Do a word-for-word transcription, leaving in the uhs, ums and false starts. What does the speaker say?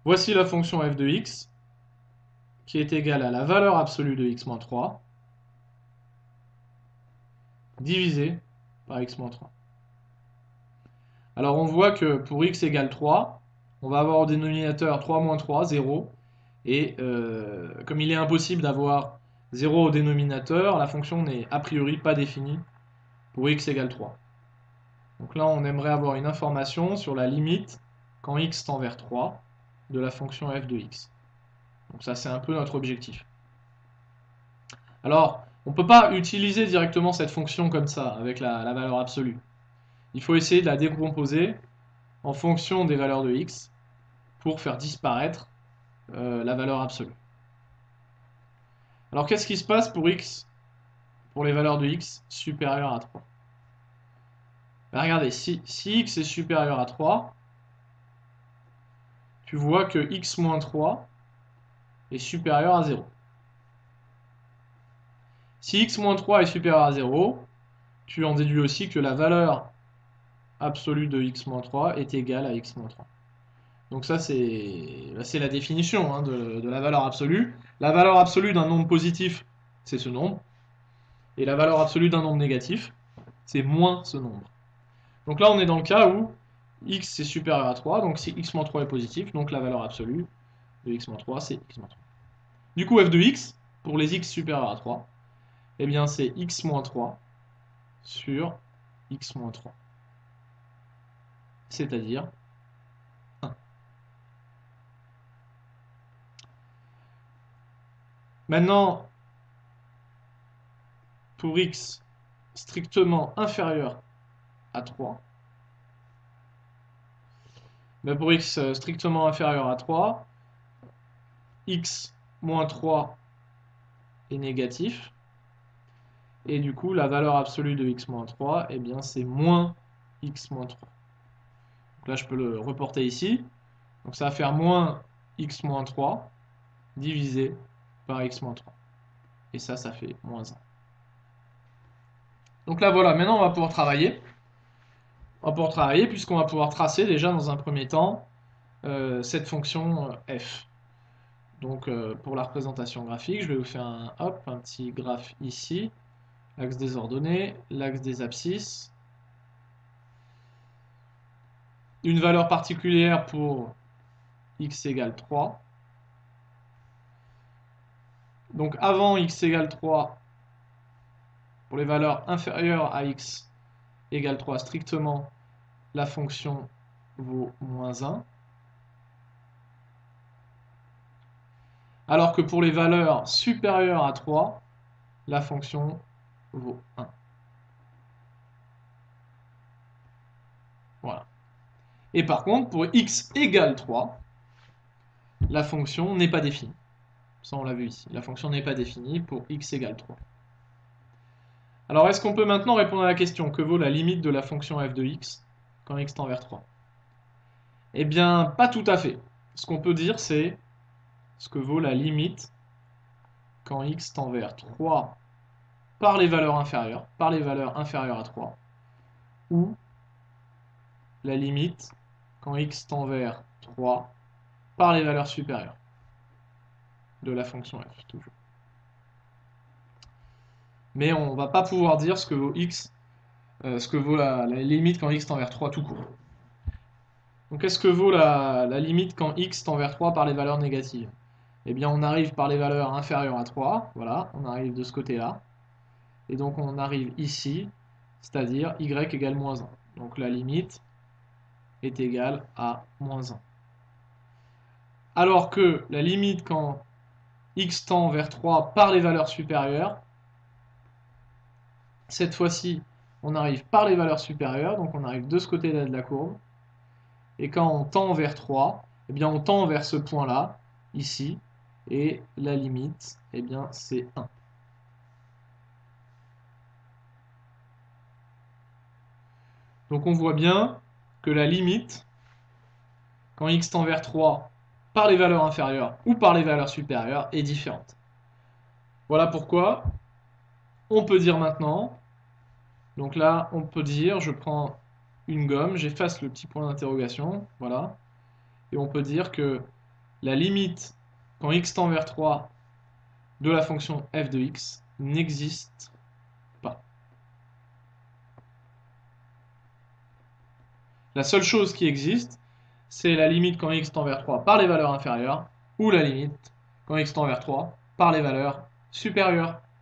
Voici la fonction f de x qui est égale à la valeur absolue de x moins trois divisé par x moins trois. Alors on voit que pour x égale trois, on va avoir au dénominateur trois moins trois, zéro. Et euh, comme il est impossible d'avoir zéro au dénominateur, la fonction n'est a priori pas définie pour x égale trois. Donc là, on aimerait avoir une information sur la limite quand x tend vers trois de la fonction f de x. Donc ça, c'est un peu notre objectif. Alors, on ne peut pas utiliser directement cette fonction comme ça, avec la, la valeur absolue. Il faut essayer de la décomposer en fonction des valeurs de x pour faire disparaître euh, la valeur absolue. Alors qu'est-ce qui se passe pour x, pour les valeurs de x supérieures à trois? Ben, regardez, si, si x est supérieur à trois, tu vois que x moins trois est supérieur à zéro. Si x moins trois est supérieur à zéro, tu en déduis aussi que la valeur absolue de x moins trois est égale à x moins trois. Donc ça, c'est c'est la définition hein, de, de la valeur absolue. La valeur absolue d'un nombre positif, c'est ce nombre. Et la valeur absolue d'un nombre négatif, c'est moins ce nombre. Donc là, on est dans le cas où x est supérieur à trois, donc si x moins trois est positif, donc la valeur absolue de x moins trois, c'est x moins trois. Du coup, f de x, pour les x supérieurs à trois, eh bien c'est x moins trois sur x moins trois. C'est-à-dire un. Maintenant, pour x strictement inférieur à trois, ben pour x strictement inférieur à trois, x moins trois est négatif, et du coup la valeur absolue de x moins trois, eh bien c'est moins x moins trois. Donc là je peux le reporter ici, donc ça va faire moins x moins trois divisé par x moins trois. Et ça, ça fait moins un. Donc là voilà, maintenant on va pouvoir travailler. On va pouvoir travailler puisqu'on va pouvoir tracer déjà dans un premier temps euh, cette fonction euh, f. Donc euh, pour la représentation graphique, je vais vous faire un, hop, un petit graphe ici. L'axe des ordonnées, l'axe des abscisses. Une valeur particulière pour x égale trois. Donc avant x égale trois, pour les valeurs inférieures à x égale trois strictement, la fonction vaut moins un. Alors que pour les valeurs supérieures à trois, la fonction vaut un. Voilà. Et par contre, pour x égale trois, la fonction n'est pas définie. Ça, on l'a vu ici. La fonction n'est pas définie pour x égale trois. Alors, est-ce qu'on peut maintenant répondre à la question que vaut la limite de la fonction f de x quand x tend vers trois? Eh bien, pas tout à fait. Ce qu'on peut dire, c'est ce que vaut la limite quand x tend vers trois par les valeurs inférieures, par les valeurs inférieures à trois, ou la limite quand x tend vers trois par les valeurs supérieures de la fonction f, toujours. Mais on ne va pas pouvoir dire ce que vaut x, euh, ce que vaut la, la limite quand x tend vers trois tout court. Donc qu'est-ce que vaut la, la limite quand x tend vers trois par les valeurs négatives? Eh bien on arrive par les valeurs inférieures à trois, voilà, on arrive de ce côté-là, et donc on arrive ici, c'est-à-dire y égale moins un. Donc la limite est égale à moins un. Alors que la limite quand x tend vers trois par les valeurs supérieures, cette fois-ci, on arrive par les valeurs supérieures, donc on arrive de ce côté-là de la courbe. Et quand on tend vers trois, eh bien on tend vers ce point-là, ici, et la limite, eh bien c'est un. Donc on voit bien que la limite, quand x tend vers trois, par les valeurs inférieures ou par les valeurs supérieures, est différente. Voilà pourquoi on peut dire maintenant, donc là on peut dire, je prends une gomme, j'efface le petit point d'interrogation, voilà, et on peut dire que la limite quand x tend vers trois de la fonction f de x n'existe pas. La seule chose qui existe, c'est la limite quand x tend vers trois par les valeurs inférieures, ou la limite quand x tend vers trois par les valeurs supérieures.